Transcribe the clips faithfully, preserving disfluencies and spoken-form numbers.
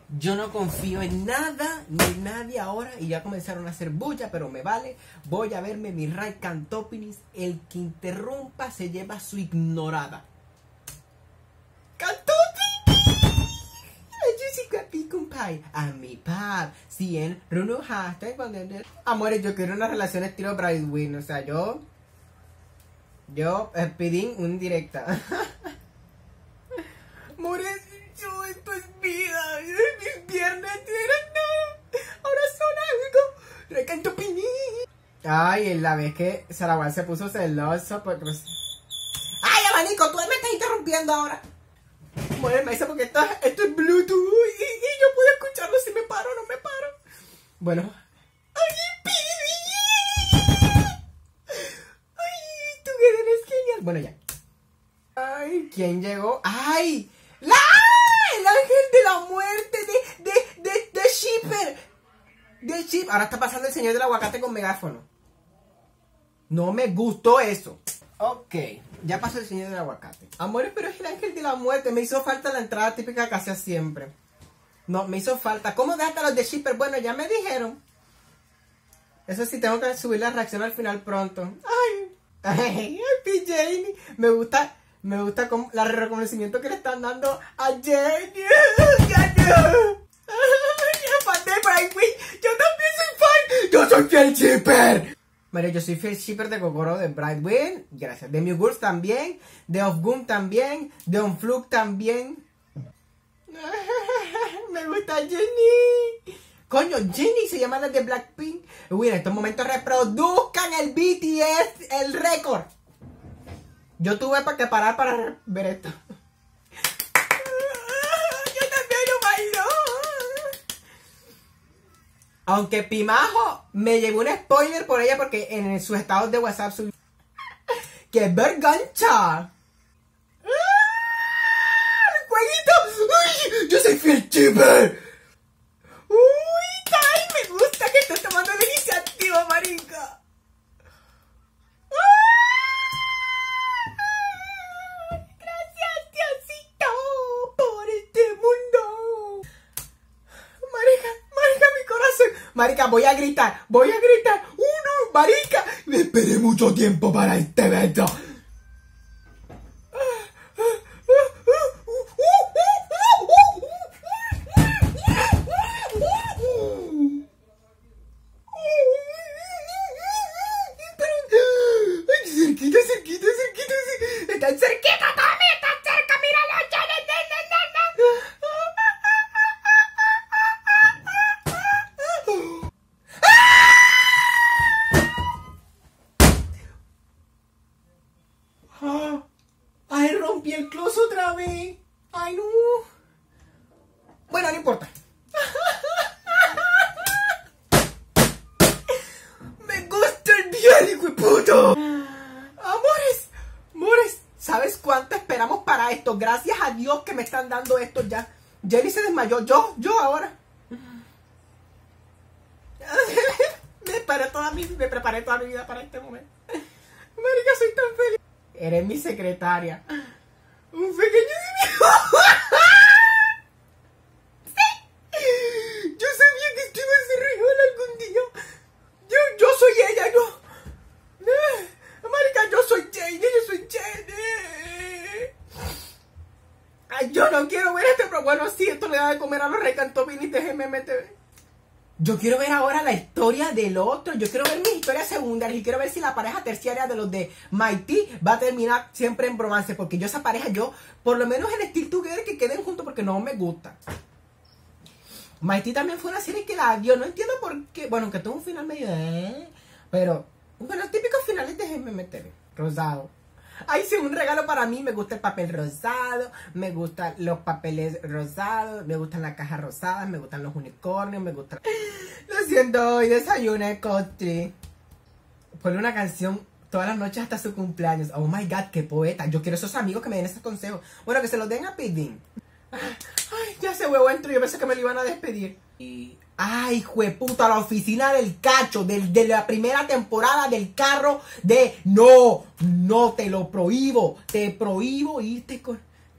Yo no confío en nada ni en nadie ahora y ya comenzaron a hacer bulla, pero me vale. Voy a verme mi Ray Cantopinis. El que interrumpa se lleva su ignorada. Cantopinis! Jessica Picumpai. A mi pap. Cien. Runo hashtag. Amores, yo quiero una relación estilo Brightwin. O sea, yo. Yo eh, pedí un directa. Amores, yo, esto es vida. Mis piernas eran nada. Ahora son algo. Recanto piní. Ay, en la vez que Saraguán se puso celoso porque... Ay, abanico, tú me estás interrumpiendo ahora. Amores, me dice porque esto, esto es Bluetooth y, y yo puedo escucharlo si me paro o no me paro. Bueno. Ay, tú eres genial. Bueno, ya. Ay, ¿quién llegó? ¡Ay! ¡La! ¡El ángel de la muerte de, de, de, de Shipper! De Shipper. Ahora está pasando el señor del aguacate con megáfono. No me gustó eso. Ok, ya pasó el señor del aguacate. Amores, pero es el ángel de la muerte. Me hizo falta la entrada típica que hacía siempre. No, me hizo falta. ¿Cómo dejaste a los de Shipper? Bueno, ya me dijeron. Eso sí, tengo que subir la reacción al final pronto. Ay, ay, ay, Jane. Me gusta... Me gusta como el reconocimiento que le están dando a Jenny. Yo también soy fan. Yo soy fiel shipper. Vale, yo soy fiel shipper de Gogoro de Brightwin. Gracias. De Mewgurls también. De Ofgum también. De Onflug también. Me gusta Jenny. Coño, Jenny se llama la de Blackpink. Uy, en estos momentos reproduzcan el B T S, el récord. Yo tuve para que parar para ver esto. Yo también lo bailo. Aunque Pimajo me llevó un spoiler por ella porque en sus estados de WhatsApp subió. ¡Qué vergancha! ¡El jueguito! ¡Uy! ¡Yo soy fiel shipper! ¡Uy! ¡Ay! Me gusta que estés tomando la iniciativa, marica. Marica, voy a gritar, voy a gritar. Uno, marica. Me esperé mucho tiempo para este evento. Cerquita, cerquita, cerquita. Están cerquita, Tommy, están cerca, míralo. Ay, rompí el closet otra vez. Ay, no. Bueno, no importa. Me gusta el bien, hijo de puto. Amores, amores, ¿sabes cuánto esperamos para esto? Gracias a Dios que me están dando esto ya. Jenny se desmayó. Yo, yo ahora. me, preparé toda mi, me preparé toda mi vida para este momento. Marica, soy tan feliz. Eres mi secretaria. Un pequeño sí. Yo sabía que esto iba a ser real algún día. Yo, yo soy ella, yo. Marica, yo soy Jane, yo soy Jane. Ay, yo no quiero ver este, pero bueno, sí, esto le da de comer a los recantopinis de G M M T V. Yo quiero ver ahora la historia del otro. Yo quiero ver mis historias secundarias. Y quiero ver si la pareja terciaria de los de Mighty va a terminar siempre en bromance. Porque yo esa pareja, yo, por lo menos en Still Together, que queden juntos porque no me gusta. Mighty también fue una serie que la dio. No entiendo por qué. Bueno, aunque tuvo un final medio de... Pero, bueno, los típicos finales de G M M T V. Rosado. Ay, sí, un regalo para mí. Me gusta el papel rosado. Me gustan los papeles rosados. Me gustan las cajas rosadas. Me gustan los unicornios. Me gustan... Lo siento, hoy desayuné country. Ponle una canción todas las noches hasta su cumpleaños. Oh my God, qué poeta. Yo quiero esos amigos que me den esos consejos. Bueno, que se los den a Pidin. Ay, ya se huevo entro. Yo pensé que me lo iban a despedir. Y... Ay, jueputa, la oficina del cacho, del, de la primera temporada del carro de... No, no, te lo prohíbo, te prohíbo irte con...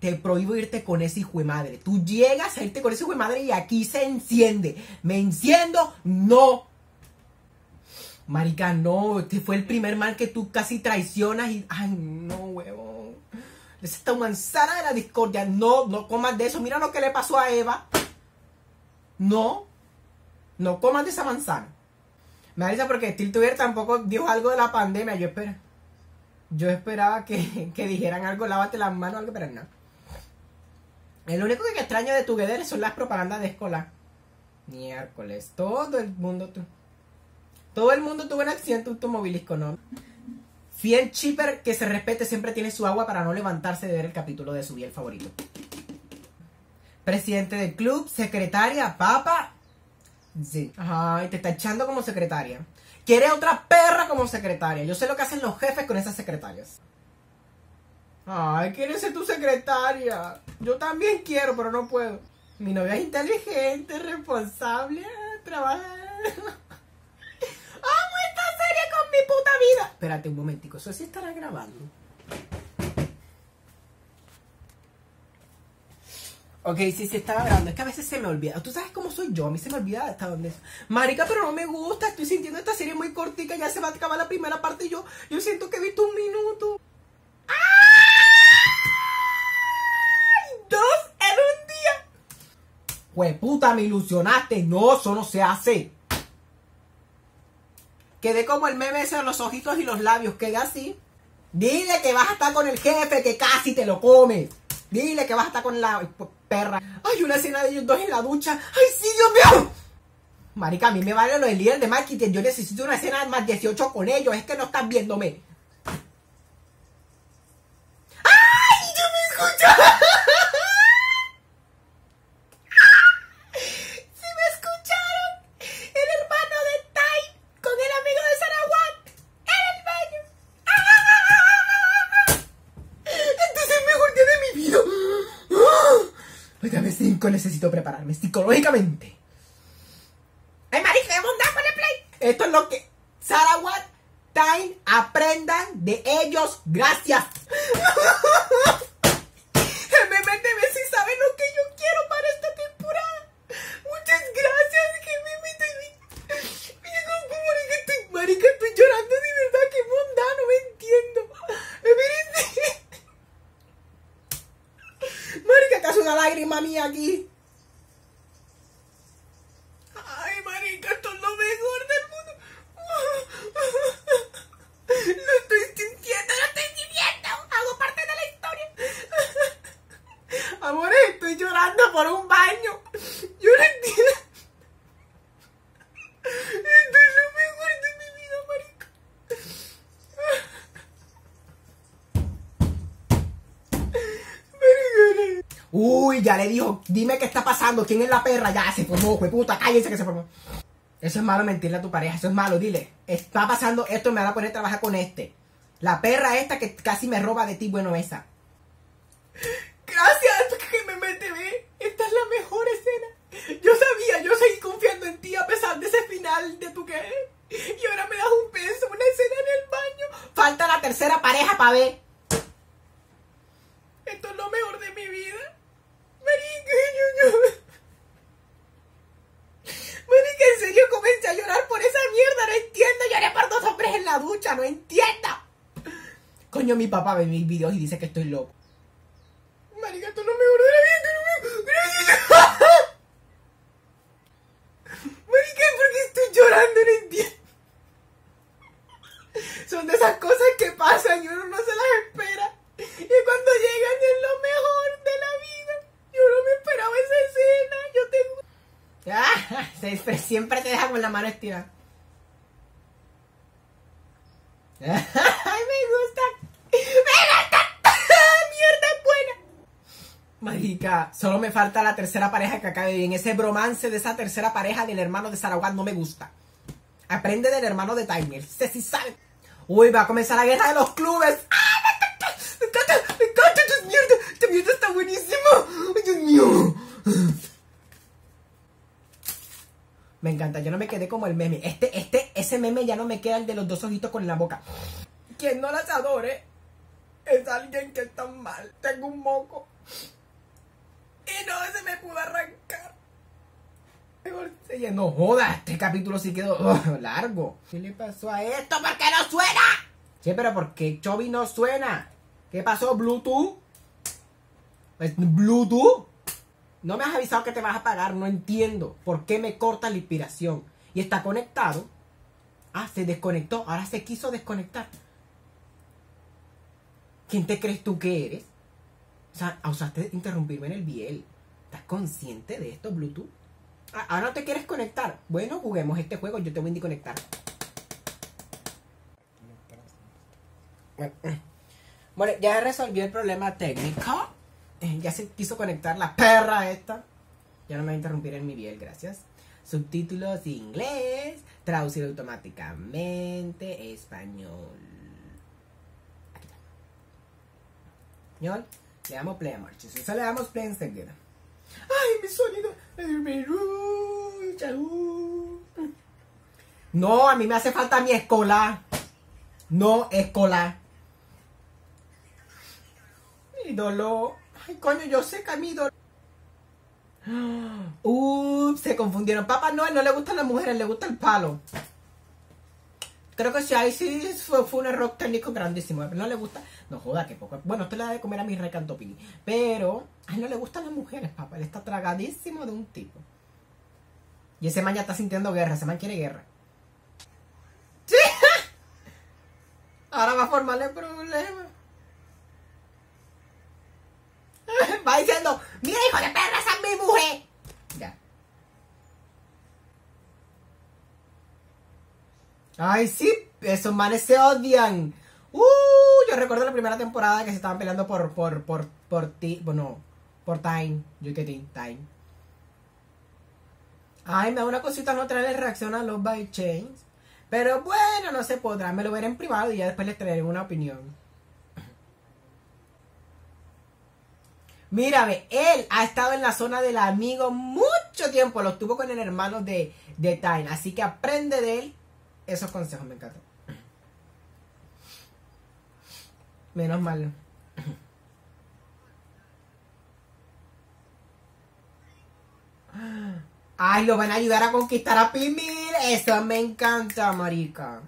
te prohíbo irte con ese hijo de madre. Tú llegas a irte con ese hijo de madre y aquí se enciende. ¿Me enciendo? No. Marica, no. Este fue el primer man que tú casi traicionas y... Ay, no, huevón. Esta manzana de la discordia. No, no comas de eso. Mira lo que le pasó a Eva. No. No comas de esa manzana. Me da risa porque Stiltwitter tampoco dijo algo de la pandemia. Yo espero. Yo esperaba que, que dijeran algo, lávate las manos o algo, pero no. El único que extraño de Together son las propagandas de escolar. Miércoles. Todo el mundo tu, Todo el mundo tuvo un accidente automovilístico, ¿no? Fiel shipper que se respete siempre tiene su agua para no levantarse de ver el capítulo de su bien favorito. Presidente del club, secretaria, papa. Sí. Ay, te está echando como secretaria. Quiere otra perra como secretaria. Yo sé lo que hacen los jefes con esas secretarias. Ay, ¿quieres ser tu secretaria? Yo también quiero, pero no puedo. Mi novia es inteligente, responsable, trabaja. ¡Amo esta serie con mi puta vida! Espérate un momentico, eso sí estará grabando. Ok, sí, sí estaba grabando. Es que a veces se me olvida. Tú sabes cómo soy yo. A mí se me olvida hasta dónde es. Marica, pero no me gusta. Estoy sintiendo esta serie muy cortica. Ya se va a acabar la primera parte y yo, yo siento que he visto un minuto. ¡Ay! ¡Dos en un día! Jueputa, me ilusionaste. No, eso no se hace. Quedé como el meme ese de los ojitos y los labios. Quedé así. Dile que vas a estar con el jefe que casi te lo comes. Dile que vas a estar con la perra. Ay, una escena de ellos dos en la ducha. Ay, sí, Dios mío. Marica, a mí me vale lo del líder de marketing. Yo necesito una escena más dieciocho con ellos. Es que no están viéndome. ¡Ay, yo me escucho! ¡Sí me escucharon! El hermano de Tai con el amigo de Sarawak en el baño. Este es el mejor día de mi vida. Dame cinco, necesito prepararme psicológicamente. ¡Ay, marica, vamos a andar con el play! Esto es lo que Sarawak, Time, aprendan de ellos. Gracias. M M T V sí sabe lo que yo quiero para esta temporada. Muchas gracias, M M T V. Marica, estoy, marica, estoy llorando de verdad. Qué bondad, no me entiendo. Marica, ¿acaso una lágrima mía aquí? Ay, marica, esto es lo mejor del mundo. Lo estoy sintiendo, lo estoy viviendo. Hago parte de la historia. Amores, estoy llorando por un baño. Yo no entiendo. Esto es lo mejor de mi vida, marica. Uy, ya le dijo, dime qué está pasando, quién es la perra, ya se formó, puta, cállense que se formó. Eso es malo mentirle a tu pareja, eso es malo, dile, está pasando esto, me van a poner a trabajar con este. La perra esta que casi me roba de ti, bueno, esa. Gracias, que me mete, ve, esta es la mejor escena. Yo sabía, yo seguí confiando en ti a pesar de ese final de tu que. Y ahora me das un beso, una escena en el baño. Falta la tercera pareja para ver. Esto es lo mejor de mi vida. Marica, yo, yo. Marica, en serio comencé a llorar por esa mierda, no entiendo. Lloré por dos hombres en la ducha, no entiendo. Coño, mi papá ve mis videos y dice que estoy loco. Marica, esto es lo mejor de la vida, esto es lo mejor. Gracias. Marica, ¿por qué estoy llorando? No entiendo. Son de esas cosas que pasan y uno no se las espera. Y cuando llegan es lo mejor de la vida. Yo no me esperaba esa escena. Yo tengo... Ah, siempre te deja con la mano estirada. Ay, me gusta. ¡Me gusta! ¡Mierda, es buena! Marica, solo me falta la tercera pareja que acabe bien. Ese bromance de esa tercera pareja del hermano de Sarawak no me gusta. Aprende del hermano de Timer. Sé si sabe. Uy, va a comenzar la guerra de los clubes. ¡Ah, me encanta! ¡Me encanta! ¡Me encanta! ¡Esta mierda! ¡Esta mierda está buenísima! ¡Ay, Dios mío! Me encanta, yo no me quedé como el meme. Este, este, ese meme ya no me queda el de los dos ojitos con la boca. Quien no las adore, Es alguien que está mal. Tengo un moco. Y no se me pudo arrancar. No joda, este capítulo sí quedó oh, largo. ¿Qué le pasó a esto? ¿Por qué no suena? Sí, pero ¿por qué Chubby no suena? ¿Qué pasó, Bluetooth? ¿Es Bluetooth? No me has avisado que te vas a apagar. No entiendo por qué me corta la inspiración. Y está conectado. Ah, se desconectó. Ahora se quiso desconectar. ¿Quién te crees tú que eres? O sea, usaste interrumpirme en el biel. ¿Estás consciente de esto, Bluetooth? Ah, ahora no te quieres conectar. Bueno, juguemos este juego. Yo te voy a desconectar. Bueno, bueno, ya resolvió el problema técnico. Ya se quiso conectar la perra esta. Ya no me va a interrumpir en mi biel, gracias. Subtítulos inglés. Traducir automáticamente. Español. Aquí está. Español. Le damos play a Marches. Eso le damos play enseguida. ¡Ay, mi sonido! No, a mí me hace falta mi escolar. No escolar. Mi dolor. Ay, coño, yo sé que a mi dolor. Ups, se confundieron. Papá Noel no le gustan las mujeres, le gusta el palo. Creo que sí, ahí sí fue, fue un error técnico grandísimo. No le gusta. No joda, que poco. Bueno, esto le da de comer a mi recantopini. Pero a él no le gustan las mujeres, papá. Él está tragadísimo de un tipo. Y ese man ya está sintiendo guerra. Ese man quiere guerra. ¡Sí! Ahora va a formarle problemas. Va diciendo, mira, hijo de perra, esa es mi mujer. Ya. Ay, sí, esos manes se odian. Uh, yo recuerdo la primera temporada que se estaban peleando por, por, por, por ti, bueno, por Time. Yo que ti, Time. Ay, me da una cosita no traerle reacción a Love by Chains. Pero bueno, no se podrá, me lo veré en privado y ya después les traeré una opinión. Mírame, él ha estado en la zona del amigo mucho tiempo. Lo estuvo con el hermano de, de Time. Así que aprende de él esos consejos, me encantan. Menos mal. Ay, lo van a ayudar a conquistar a Pimil. Eso me encanta, marica.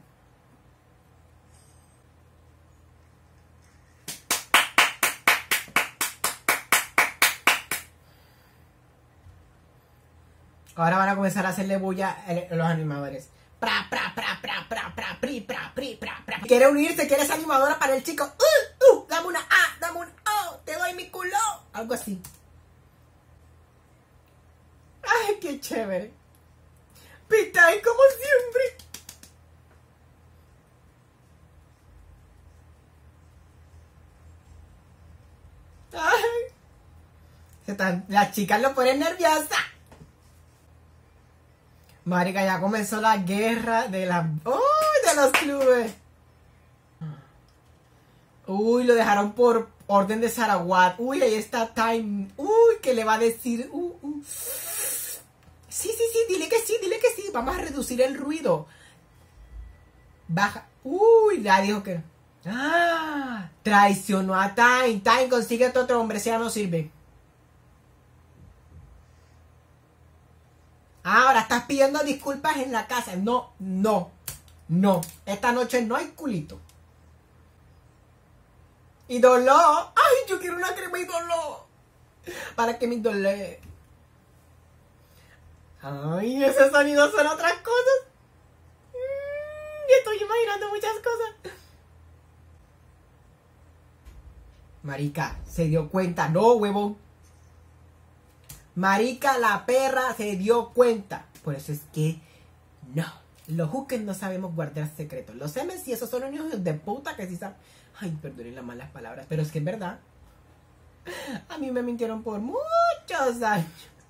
Ahora van a comenzar a hacerle bulla a los animadores. Pra, pra, pra, pra, pra, pra, pri, pra, pri, pra, pra. Quiere unirse, quiere ser animadora para el chico. Uh, uh, dame una A, dame un O, te doy mi culo. Algo así. Ay, qué chévere. Pitay como siempre. Ay. Se están, las chicas lo ponen nerviosa. Marica, ya comenzó la guerra de la... ¡Uy! De los clubes. Uy, lo dejaron por orden de Sarawat. Uy, ahí está Time. Uy, ¿qué le va a decir? Uh, uh. Sí, sí, sí, dile que sí, dile que sí. Vamos a reducir el ruido. Baja. Uy, ya dijo que... ¡Ah! Traicionó a Time. Time, consíguete otro hombre, si ya no sirve. Ahora estás pidiendo disculpas en la casa. No, no, no. Esta noche no hay culito. Y dolor. Ay, yo quiero una crema y dolor. Para que me dole. Ay, ese sonido son otras cosas. Mm, estoy imaginando muchas cosas. Marica, se dio cuenta. No, huevón. Marica, la perra se dio cuenta. Por eso es que no. Los hookers no sabemos guardar secretos. Los M C, esos son unos hijos de puta que sí saben. Ay, perdonen las malas palabras. Pero es que en verdad, a mí me mintieron por muchos años.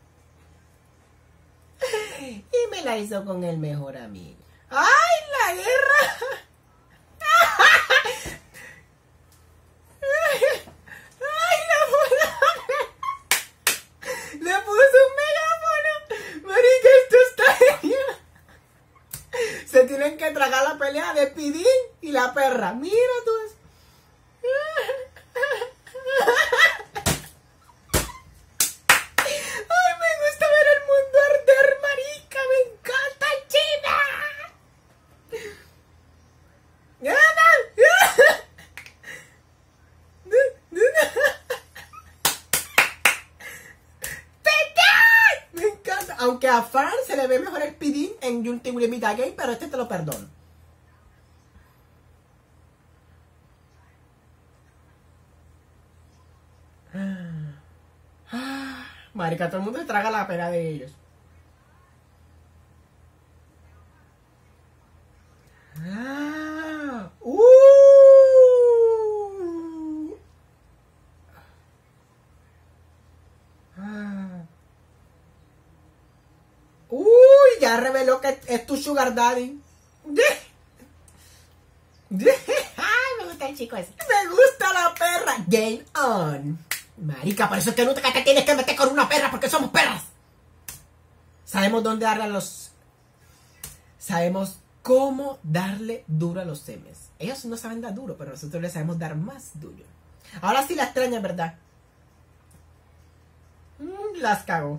Y me la hizo con el mejor amigo. ¡Ay, la guerra! Le puse un megáfono. Marica, esto está genial. Se tienen que tragar la pelea de Pidín y la perra. Mira tú eso. Aunque a Fan se le ve mejor el pidín en Ultimate Game, pero este te lo perdono. Marica, todo el mundo se traga la pena de ellos. Ah, uh, ah. Uy, ya reveló que es tu sugar daddy. Ay, me gusta el chico ese. Me gusta la perra. Game on. Marica, por eso es que nunca te tienes que meter con una perra, porque somos perras. Sabemos dónde darle a los... Sabemos cómo darle duro a los semes. Ellos no saben dar duro, pero nosotros les sabemos dar más duro. Ahora sí la extraña, ¿verdad? Mm, las cago.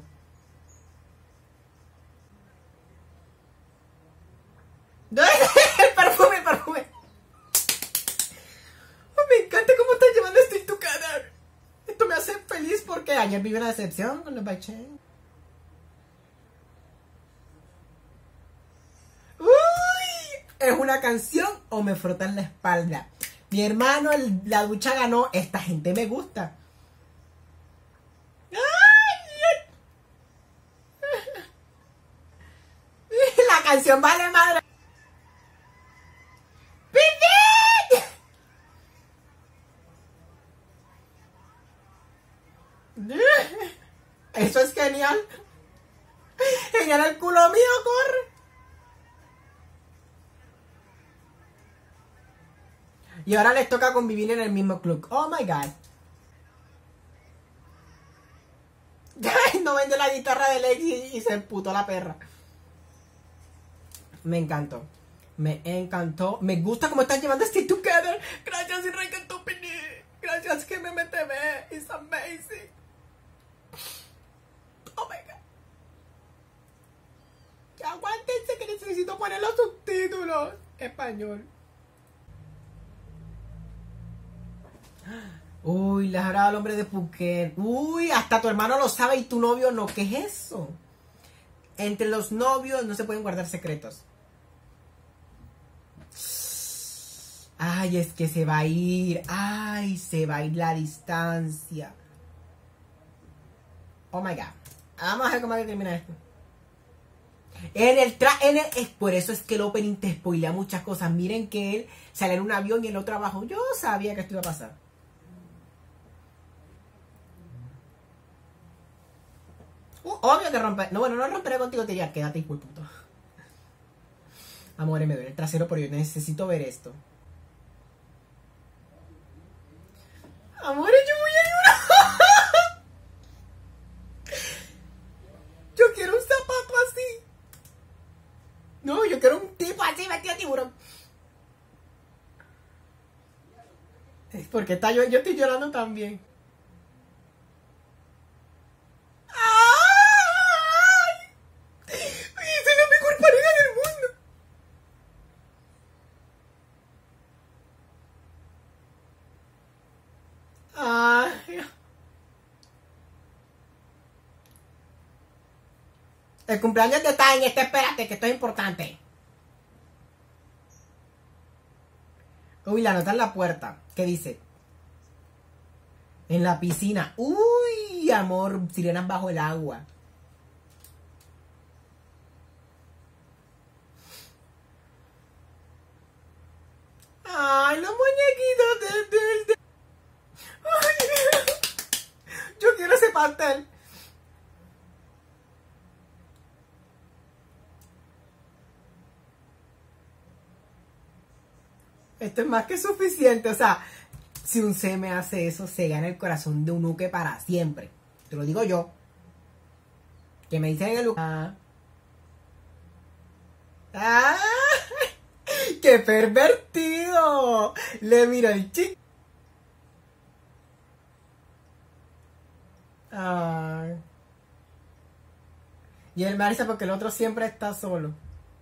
El perfume, el perfume. Oh, me encanta cómo estás llevando esto en tu canal. Esto me hace feliz porque ayer viví una decepción con los Baichen. Uy, ¿es una canción o me frotan la espalda? Mi hermano, el, la ducha ganó. Esta gente me gusta. ¡Ay! La canción vale madre. Eso es genial. Genial, el culo mío, corre. Y ahora les toca convivir en el mismo club. Oh my god. No vende la guitarra de Lex y, y se emputó la perra. Me encantó. Me encantó. Me gusta cómo están llevando Stay Together. Gracias, Enrique Tupini. Gracias, G M M T V. It's amazing. Oh my god. Ya aguántense que necesito poner los subtítulos. Español. Uy, le has hablado al hombre de Phuket. Uy, hasta tu hermano lo sabe y tu novio no. ¿Qué es eso? Entre los novios no se pueden guardar secretos. Ay, es que se va a ir. Ay, se va a ir la distancia. Oh my god. Vamos a ver cómo termina esto. En el tra en el, es por eso es que el opening te spoilea muchas cosas. Miren que él sale en un avión y el otro abajo. Yo sabía que esto iba a pasar. Uh, obvio que romper. No, bueno, no romperé contigo, te diría, quédate, hijo de puto. Amores, me duele el trasero, pero yo necesito ver esto. Amores, yo voy a llorar. Yo quiero un zapato así. No, yo quiero un tipo así vestido de tiburón. Es porque está yo, yo estoy llorando también. El cumpleaños de Tiny, este, espérate, que esto es importante. Uy, la nota en la puerta. ¿Qué dice? En la piscina. Uy, amor, sirenas bajo el agua. Ay, los muñequitos del... del, del. Ay, yo quiero ese pastel. Esto es más que suficiente. O sea, si un C me hace eso, se gana el corazón de un uke para siempre. Te lo digo yo. Que me dicen en el... Ah. ¡Ah! ¡Qué pervertido! Le miro el chico. Ay. Y él me dice porque el otro siempre está solo.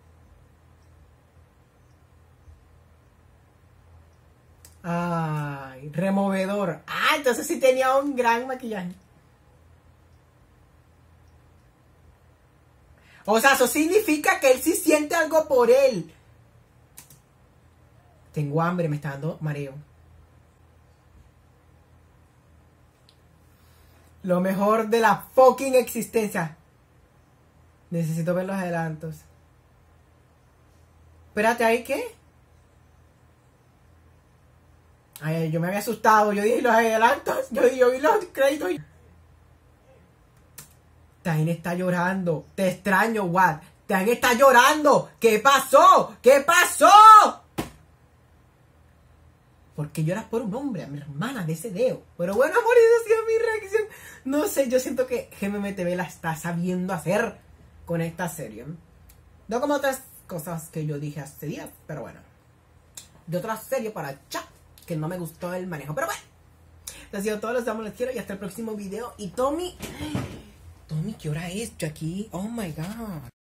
Ay, removedor. Ah, entonces sí tenía un gran maquillaje. O sea, eso significa que él sí siente algo por él. Tengo hambre, me está dando mareo. Lo mejor de la fucking existencia. Necesito ver los adelantos. Espérate, ¿ahí qué? Ay, yo me había asustado. Yo dije los adelantos. Yo, yo vi los créditos. Tain está llorando. Te extraño, What. Tain está llorando. ¿Qué pasó? ¿Qué pasó? ¿Por qué lloras por un hombre? A mi hermana de ese dedo. Pero bueno, amor, esa ha sido mi reacción. No sé, yo siento que G M M T V la está sabiendo hacer con esta serie. No como otras cosas que yo dije hace días, pero bueno. De otra serie para chat que no me gustó el manejo. Pero bueno, les ha sido todo, los amo, les quiero y hasta el próximo video. Y Tommy, Tommy, ¿qué hora es? Yo aquí, oh my god.